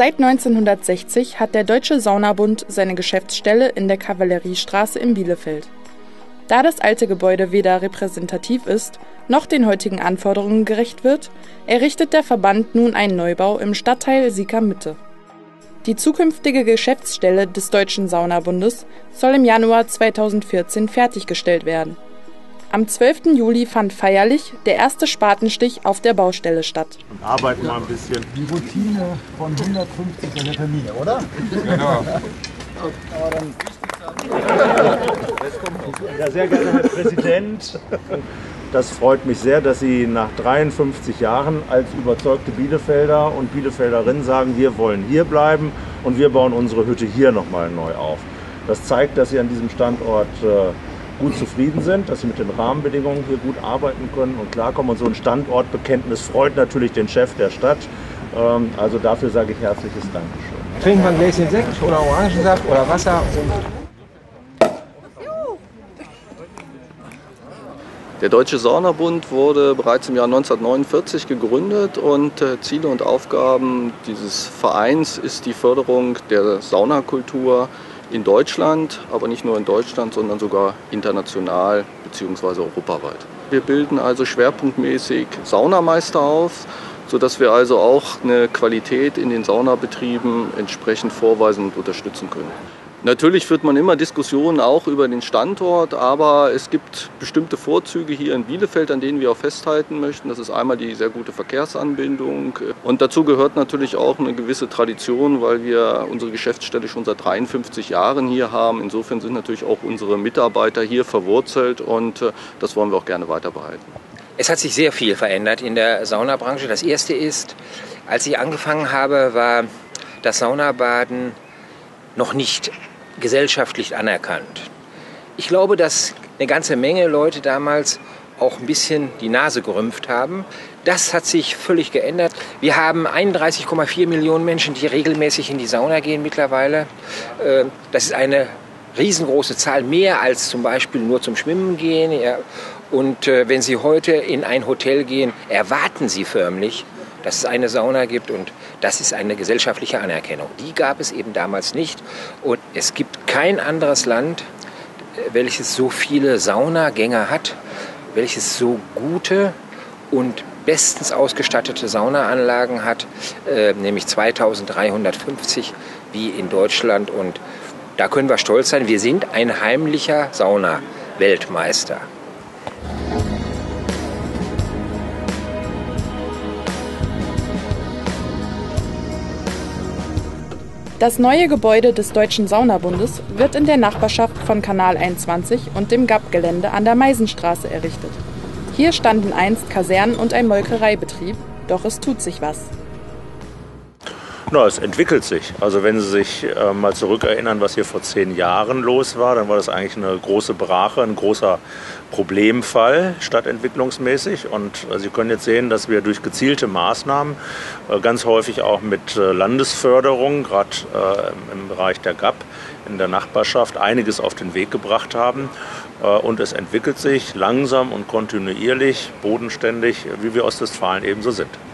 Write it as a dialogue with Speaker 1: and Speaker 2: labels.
Speaker 1: Seit 1960 hat der Deutsche Saunabund seine Geschäftsstelle in der Kavalleriestraße in Bielefeld. Da das alte Gebäude weder repräsentativ ist, noch den heutigen Anforderungen gerecht wird, errichtet der Verband nun einen Neubau im Stadtteil Sieker-Mitte. Die zukünftige Geschäftsstelle des Deutschen Saunabundes soll im Januar 2014 fertiggestellt werden. Am 12. Juli fand feierlich der erste Spatenstich auf der Baustelle statt.
Speaker 2: Und arbeiten mal ein bisschen.
Speaker 3: Die Routine von 150er Termine, oder?
Speaker 2: Genau.
Speaker 4: Ja, sehr geehrter Herr Präsident, das freut mich sehr, dass Sie nach 53 Jahren als überzeugte Bielefelder und Bielefelderinnen sagen, wir wollen hier bleiben und wir bauen unsere Hütte hier nochmal neu auf. Das zeigt, dass Sie an diesem Standort gut zufrieden sind, dass Sie mit den Rahmenbedingungen hier gut arbeiten können und klarkommen. Und so ein Standortbekenntnis freut natürlich den Chef der Stadt. Also dafür sage ich herzliches Dankeschön.
Speaker 3: Trinken wir ein Gläschen Sekt oder Orangensaft oder Wasser?
Speaker 5: Der Deutsche Saunabund wurde bereits im Jahr 1949 gegründet und Ziele und Aufgaben dieses Vereins ist die Förderung der Saunakultur in Deutschland, aber nicht nur in Deutschland, sondern sogar international bzw. europaweit. Wir bilden also schwerpunktmäßig Saunameister aus, sodass wir also auch eine Qualität in den Saunabetrieben entsprechend vorweisen und unterstützen können. Natürlich führt man immer Diskussionen auch über den Standort, aber es gibt bestimmte Vorzüge hier in Bielefeld, an denen wir auch festhalten möchten. Das ist einmal die sehr gute Verkehrsanbindung und dazu gehört natürlich auch eine gewisse Tradition, weil wir unsere Geschäftsstelle schon seit 53 Jahren hier haben. Insofern sind natürlich auch unsere Mitarbeiter hier verwurzelt und das wollen wir auch gerne weiter behalten.
Speaker 6: Es hat sich sehr viel verändert in der Saunabranche. Das erste ist, als ich angefangen habe, war das Saunabaden noch nicht gesellschaftlich anerkannt. Ich glaube, dass eine ganze Menge Leute damals auch ein bisschen die Nase gerümpft haben. Das hat sich völlig geändert. Wir haben 31,4 Millionen Menschen, die regelmäßig in die Sauna gehen mittlerweile. Das ist eine riesengroße Zahl, mehr als zum Beispiel nur zum Schwimmen gehen. Und wenn Sie heute in ein Hotel gehen, erwarten Sie förmlich, dass es eine Sauna gibt und das ist eine gesellschaftliche Anerkennung. Die gab es eben damals nicht und es gibt kein anderes Land, welches so viele Saunagänger hat, welches so gute und bestens ausgestattete Saunaanlagen hat, nämlich 2350 wie in Deutschland und da können wir stolz sein, wir sind ein heimlicher Sauna-Weltmeister.
Speaker 1: Das neue Gebäude des Deutschen Saunabundes wird in der Nachbarschaft von Kanal 21 und dem GAP-Gelände an der Meisenstraße errichtet. Hier standen einst Kasernen und ein Molkereibetrieb, doch es tut sich was.
Speaker 4: Na, es entwickelt sich. Also wenn Sie sich mal zurückerinnern, was hier vor 10 Jahren los war, dann war das eigentlich eine große Brache, ein großer Problemfall stadtentwicklungsmäßig. Und Sie können jetzt sehen, dass wir durch gezielte Maßnahmen, ganz häufig auch mit Landesförderung, gerade im Bereich der GAP, in der Nachbarschaft, einiges auf den Weg gebracht haben. Und es entwickelt sich langsam und kontinuierlich, bodenständig, wie wir Ostwestfalen eben so sind.